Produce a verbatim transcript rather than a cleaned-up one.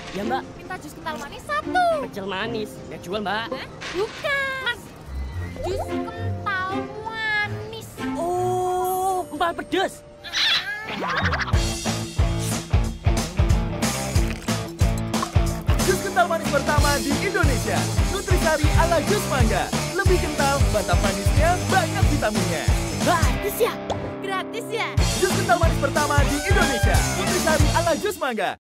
Ya, Mbak. Minta jus kental manis satu. Pecel manis. Ya jual, Mbak. Hah? Bukan. Jus kental manis. Oh, empal pedes. Jus kental manis pertama di Indonesia. Nutrisari ala jus mangga. Lebih kental, mantap manisnya, banyak vitaminnya. Gratis ya? Gratis ya? Jus kental manis pertama di Indonesia. Nutrisari ala jus mangga.